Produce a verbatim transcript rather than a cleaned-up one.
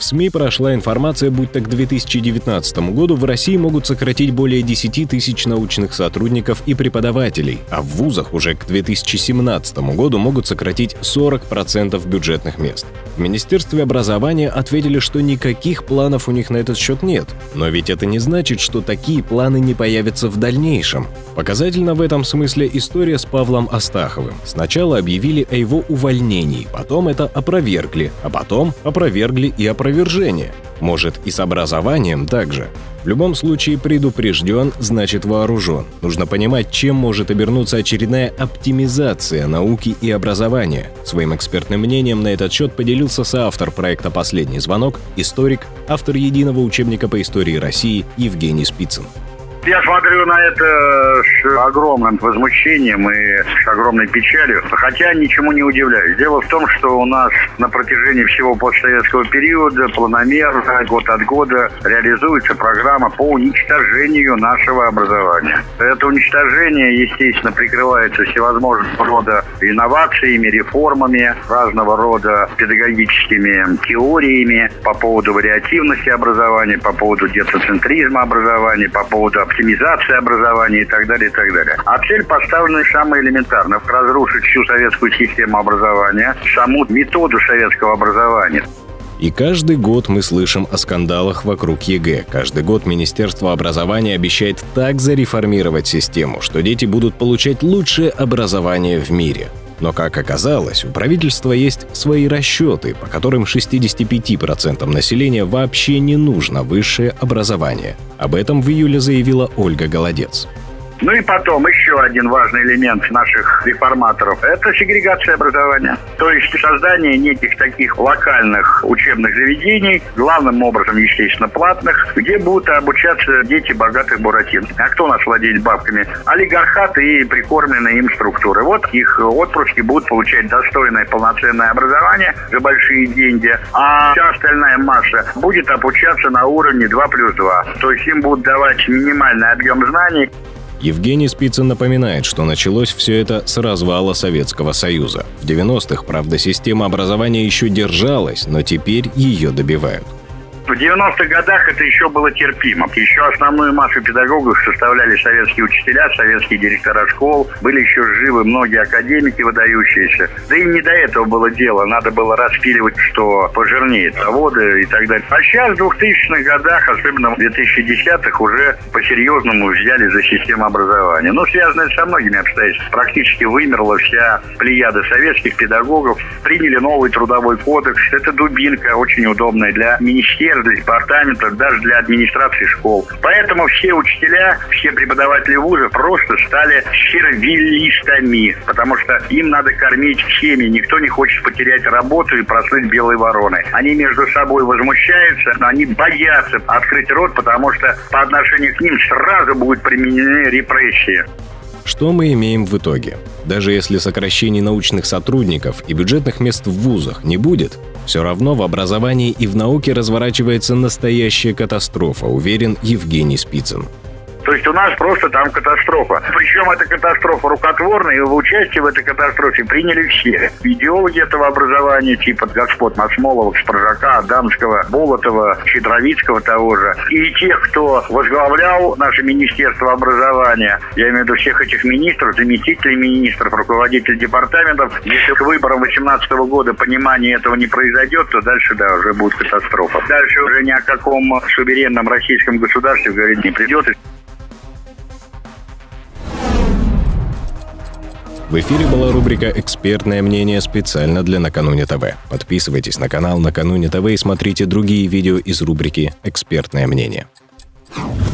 СМИ прошла информация, будто к две тысячи девятнадцатому году в России могут сократить более десяти тысяч научных сотрудников и преподавателей, а в вузах уже к две тысячи семнадцатому году могут сократить сорок процентов бюджетных мест. В Министерстве образования ответили, что никаких планов у них на этот счет нет. Но ведь это не значит, что такие планы не появятся в дальнейшем. Показательна в этом смысле история с Павлом Астаховым. Сначала объявили о его увольнении, потом это опровергли, а потом опровергли и опровержение. Может, и с образованием также. В любом случае, предупрежден, значит вооружен. Нужно понимать, чем может обернуться очередная оптимизация науки и образования. Своим экспертным мнением на этот счет поделился соавтор проекта «Последний звонок», историк, автор единого учебника по истории России Евгений Спицын. Я смотрю на это с огромным возмущением и с огромной печалью, хотя ничему не удивляюсь. Дело в том, что у нас на протяжении всего постсоветского периода планомерно, год от года реализуется программа по уничтожению нашего образования. Это уничтожение, естественно, прикрывается всевозможного рода инновациями, реформами, разного рода педагогическими теориями по поводу вариативности образования, по поводу детоцентризма образования, по поводу оптимизации образования и так далее, и так далее. А цель поставлена самая элементарная – разрушить всю советскую систему образования, саму методу советского образования. И каждый год мы слышим о скандалах вокруг ЕГЭ. Каждый год Министерство образования обещает так зареформировать систему, что дети будут получать лучшее образование в мире. Но, как оказалось, у правительства есть свои расчеты, по которым шестидесяти пяти процентам населения вообще не нужно высшее образование. Об этом в июле заявила Ольга Голодец. Ну и потом еще один важный элемент наших реформаторов – это сегрегация образования. То есть создание неких таких локальных учебных заведений, главным образом, естественно, платных, где будут обучаться дети богатых буратин. А кто у нас владеет бабками? Олигархат и прикормленные им структуры. Вот их отпрыски будут получать достойное полноценное образование за большие деньги, а вся остальная масса будет обучаться на уровне два плюс два. То есть им будут давать минимальный объем знаний. Евгений Спицын напоминает, что началось все это с развала Советского Союза. В девяностых, правда, система образования еще держалась, но теперь ее добивают. В девяностых годах это еще было терпимо. Еще основную массу педагогов составляли советские учителя, советские директора школ. Были еще живы многие академики выдающиеся. Да и не до этого было дело. Надо было распиливать, что пожирнеет заводы и так далее. А сейчас в двухтысячных годах, особенно в две тысячи десятых, уже по-серьезному взяли за систему образования. Но связано это со многими обстоятельствами. Практически вымерла вся плеяда советских педагогов. Приняли новый трудовой кодекс. Это дубинка, очень удобная для министерства, для департаментов, даже для администрации школ. Поэтому все учителя, все преподаватели вузов просто стали сервилистами, потому что им надо кормить семьи. Никто не хочет потерять работу и прослыть белой вороной. Они между собой возмущаются, но они боятся открыть рот, потому что по отношению к ним сразу будут применены репрессии. Что мы имеем в итоге? Даже если сокращений научных сотрудников и бюджетных мест в вузах не будет, все равно в образовании и в науке разворачивается настоящая катастрофа, уверен Евгений Спицын. То есть у нас просто там катастрофа. Причем эта катастрофа рукотворная, и в участие в этой катастрофе приняли все. Идеологи этого образования, типа господ Масмолова, Спаржака, Адамского, Болотова, Щедровицкого того же. И тех, кто возглавлял наше Министерство образования, я имею в виду всех этих министров, заместителей министров, руководителей департаментов. Если к выборам две тысячи восемнадцатого года понимания этого не произойдет, то дальше, да, уже будет катастрофа. Дальше уже ни о каком суверенном российском государстве говорить не придется. В эфире была рубрика «Экспертное мнение» специально для Накануне ТВ. Подписывайтесь на канал Накануне ТВ и смотрите другие видео из рубрики «Экспертное мнение».